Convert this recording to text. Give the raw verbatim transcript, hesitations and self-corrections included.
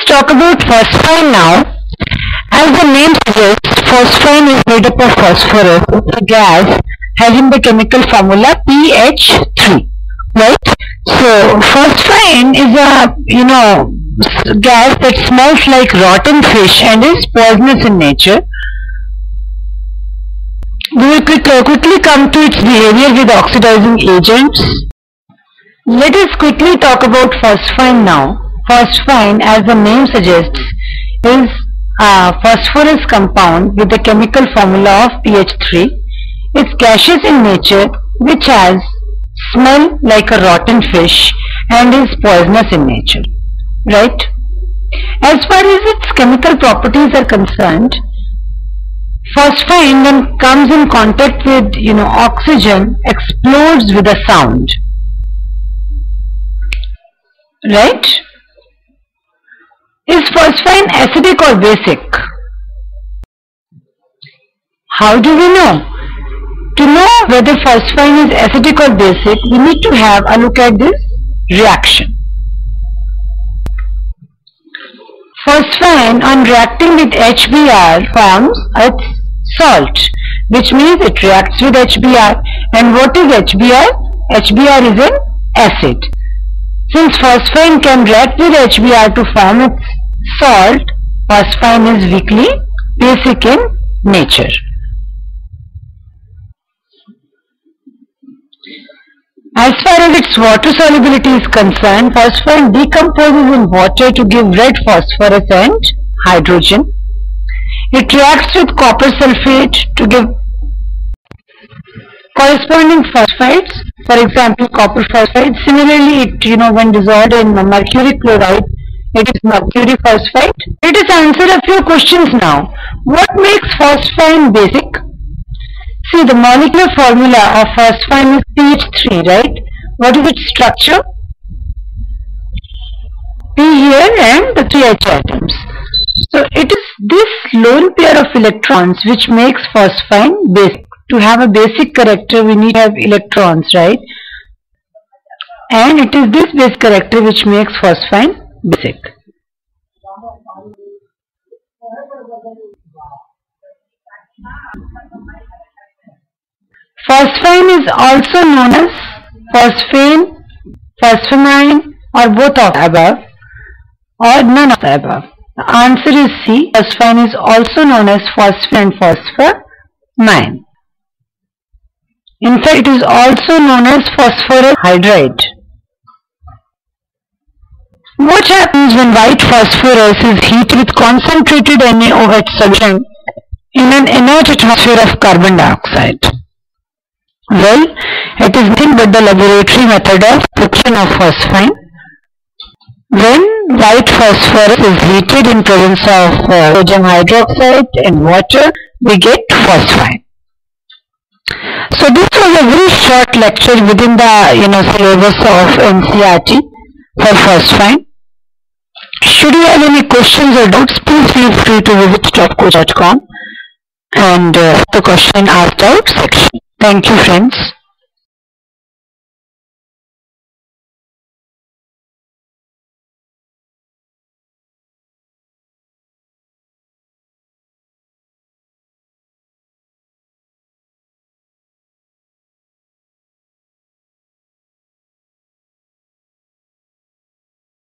let's talk about phosphine now. As the name suggests, phosphine is made up of phosphorus, a gas having the chemical formula P H three, right? So phosphine is a, you know, gas that smells like rotten fish and is poisonous in nature. We will quick, uh, quickly come to its behavior with oxidizing agents. Let us quickly talk about phosphine now. Phosphine, as the name suggests, is a phosphorus compound with the chemical formula of P H three. It's gaseous in nature, which has smell like a rotten fish and is poisonous in nature, right? As far as its chemical properties are concerned, phosphine, when comes in contact with, you know, oxygen, explodes with a sound, right? Is phosphine acidic or basic? How do we know? To know whether phosphine is acidic or basic, we need to have a look at this reaction. Phosphine, on reacting with H B r, forms its salt, which means it reacts with H B r. And what is H B r? H B r is an acid. Since phosphine can react with H B r to form its salt, phosphine is weakly basic in nature. As far as its water solubility is concerned, phosphine decomposes in water to give red phosphorus and hydrogen. It reacts with copper sulfate to give corresponding phosphides, for example copper phosphide. Similarly, it, you know, when dissolved in mercury chloride, it is mercury phosphide. Let us answer a few questions now. What makes phosphine basic? See, the molecular formula of phosphine is P H three, right? What is its structure? P here and the three H atoms. So it is this lone pair of electrons which makes phosphine basic. To have a basic character, we need to have electrons, right? And it is this base character which makes phosphine basic. Phosphine is also known as phosphine, phosphamine, or both of the above, or none of the above. The answer is C. Phosphine is also known as phosphine and phosphamine. In fact, it is also known as phosphorus hydride. What happens when white phosphorus is heated with concentrated NaOH solution in an inert atmosphere of carbon dioxide? Well, it is nothing but the laboratory method of friction of phosphine. When white phosphorus is heated in presence of uh, sodium hydroxide and water, we get phosphine. So this was a very short lecture within the, you know, syllabus of N C E R T for phosphine. Should you have any questions or doubts, please feel free to visit top coach dot com and uh, the question asked out section. Thank you, friends.